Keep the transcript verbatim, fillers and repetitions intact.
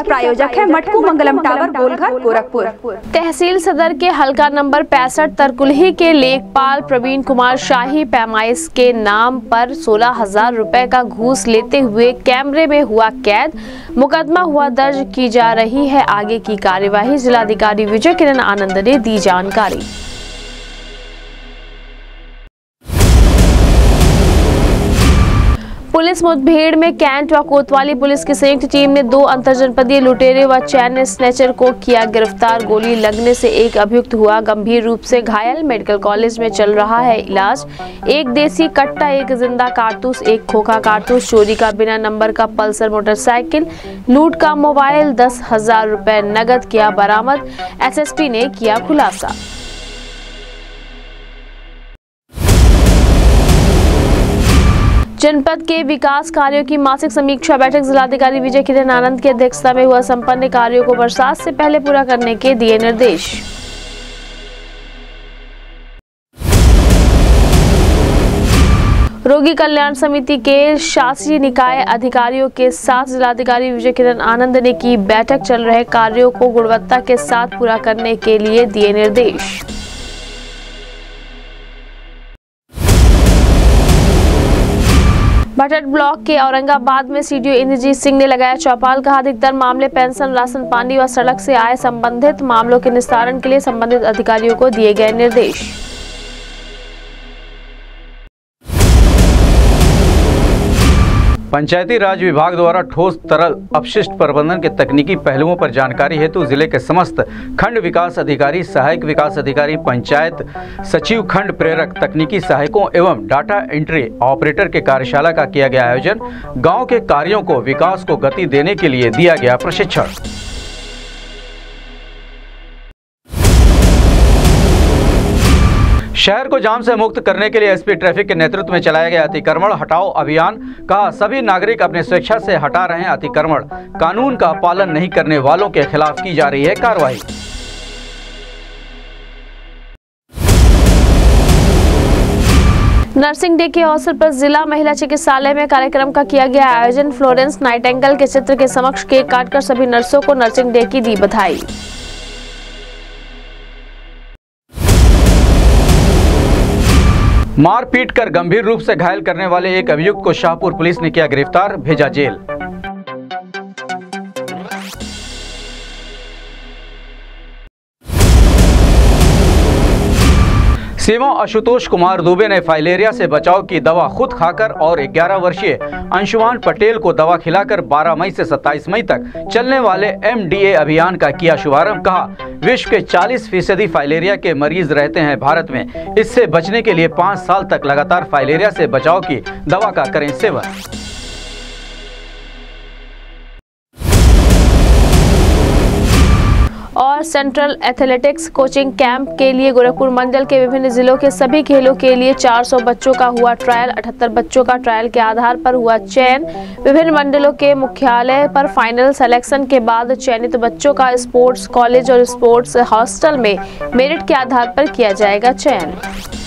प्रायोजक है मटकू मंगलम टावर, गोलघर, गोरखपुर। तहसील सदर के हल्का नंबर पैंसठ तरकुलही के लेखपाल प्रवीण कुमार शाही पैमाइश के नाम पर सोलह हजार रुपए का घूस लेते हुए कैमरे में हुआ कैद। मुकदमा हुआ दर्ज की जा रही है आगे की कार्यवाही। जिलाधिकारी विजय किरण आनंद ने दी जानकारी। पुलिस मुठभेड़ में कैंट व कोतवाली पुलिस की संयुक्त टीम ने दो अंतरजनपदीय लुटेरे व चैन स्नैचर को किया गिरफ्तार। गोली लगने से एक अभियुक्त हुआ गंभीर रूप से घायल, मेडिकल कॉलेज में चल रहा है इलाज। एक देसी कट्टा, एक जिंदा कारतूस, एक खोखा कारतूस, चोरी का बिना नंबर का पल्सर मोटरसाइकिल, लूट का मोबाइल, दस हजार रुपए नगद किया बरामद। एसएसपी ने किया खुलासा। जनपद के विकास कार्यों की मासिक समीक्षा बैठक जिलाधिकारी विजय किरण आनंद की अध्यक्षता में हुआ। संपन्न कार्यों को बरसात से पहले पूरा करने के दिए निर्देश। रोगी कल्याण समिति के शासी निकाय अधिकारियों के साथ जिलाधिकारी विजय किरण आनंद ने की बैठक। चल रहे कार्यों को गुणवत्ता के साथ पूरा करने के लिए दिए निर्देश। भटट ब्लॉक के औरंगाबाद में सीडीओ इंद्रजीत सिंह ने लगाया चौपाल। कहा अधिकतर मामले पेंशन, राशन पानी व सड़क से आए। संबंधित मामलों के निस्तारण के लिए संबंधित अधिकारियों को दिए गए निर्देश। पंचायती राज विभाग द्वारा ठोस तरल अपशिष्ट प्रबंधन के तकनीकी पहलुओं पर जानकारी हेतु जिले के समस्त खंड विकास अधिकारी, सहायक विकास अधिकारी, पंचायत सचिव, खंड प्रेरक, तकनीकी सहायकों एवं डाटा एंट्री ऑपरेटर के कार्यशाला का किया गया आयोजन। गांव के कार्यों को विकास को गति देने के लिए दिया गया प्रशिक्षण। शहर को जाम से मुक्त करने के लिए एसपी ट्रैफिक के नेतृत्व में चलाया गया अतिक्रमण हटाओ अभियान। कहा सभी नागरिक अपने स्वेच्छा से हटा रहे हैं अतिक्रमण। कानून का पालन नहीं करने वालों के खिलाफ की जा रही है कार्रवाई। नर्सिंग डे के अवसर पर जिला महिला चिकित्सालय में कार्यक्रम का किया गया आयोजन। फ्लोरेंस नाइटिंगेल के चित्र के समक्ष केक काटकर सभी नर्सों को नर्सिंग डे की दी बधाई। मारपीट कर गंभीर रूप से घायल करने वाले एक अभियुक्त को शाहपुर पुलिस ने किया गिरफ्तार, भेजा जेल। सीएमओ आशुतोष कुमार दुबे ने फाइलेरिया से बचाव की दवा खुद खाकर और ग्यारह वर्षीय अंशुमान पटेल को दवा खिलाकर बारह मई से सत्ताईस मई तक चलने वाले एमडीए अभियान का किया शुभारंभ। कहा विश्व के चालीस फीसदी फाइलेरिया के मरीज रहते हैं भारत में। इससे बचने के लिए पाँच साल तक लगातार फाइलेरिया से बचाव की दवा का करें सेवन। और सेंट्रल एथलेटिक्स कोचिंग कैंप के लिए गोरखपुर मंडल के विभिन्न जिलों के सभी खेलों के लिए चार सौ बच्चों का हुआ ट्रायल। अठहत्तर बच्चों का ट्रायल के आधार पर हुआ चयन। विभिन्न मंडलों के मुख्यालय पर फाइनल सिलेक्शन के बाद चयनित बच्चों का स्पोर्ट्स कॉलेज और स्पोर्ट्स हॉस्टल में मेरिट के आधार पर किया जाएगा चयन।